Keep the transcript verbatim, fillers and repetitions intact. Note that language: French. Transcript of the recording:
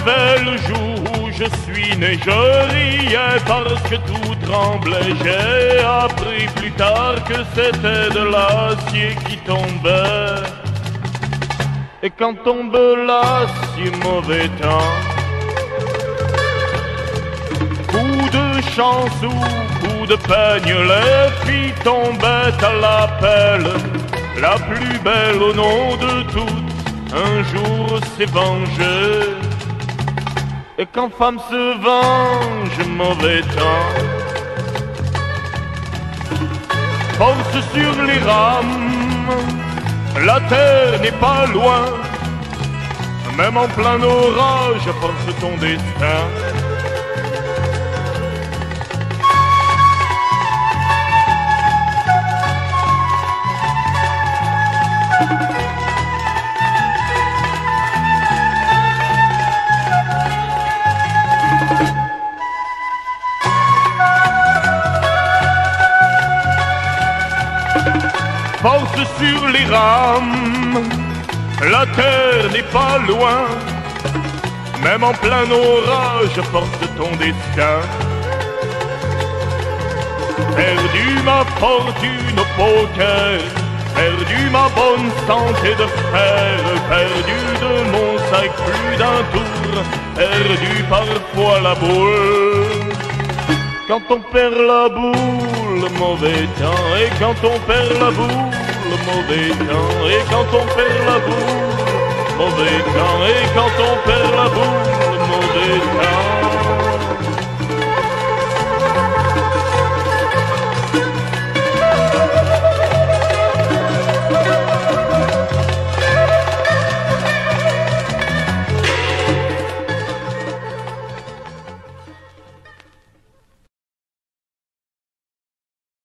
avait le jour où je suis né, je riais parce que tout tremblait. J'ai appris plus tard que c'était de l'acier qui tombait. Et quand tombe l'acier, mauvais temps, coup de chance ou coup de peigne, les filles tombaient à l'appel. La plus belle au nom de toutes, un jour s'est vengée. Et quand femme se venge, mauvais temps, force sur les rames, la terre n'est pas loin. Même en plein orage, force ton destin. Force sur les rames, la terre n'est pas loin. Même en plein orage, force ton destin. Perdu ma fortune au poker, perdu ma bonne santé de fer, perdu de mon sac plus d'un tour, perdu parfois la boule. Quand on perd la boule, mauvais temps. Et quand on perd la boule, mauvais temps. Et quand on perd la boule, mauvais temps. Et quand on perd la boule, mauvais temps.